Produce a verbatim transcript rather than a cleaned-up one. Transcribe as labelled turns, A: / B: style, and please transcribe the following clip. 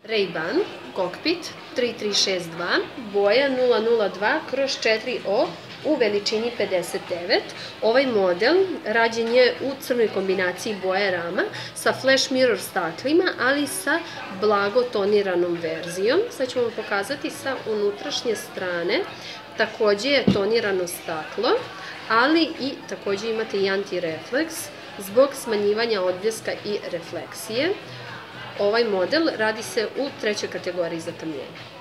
A: RayBan Kokpit tri tri šest dva, boja nula nula dva kroz četiri O u veličini pedeset devet. Ovaj model rađen je u crnoj kombinaciji boje rama sa flash mirror staklima, ali sa blago toniranom verzijom. Sad ćemo vam pokazati sa unutrašnje strane. Takođe je tonirano staklo, ali i takođe imate i antirefleks zbog smanjivanja odbljeska i refleksije. Ovaj model radi se u trećoj kategoriji zatamljenja.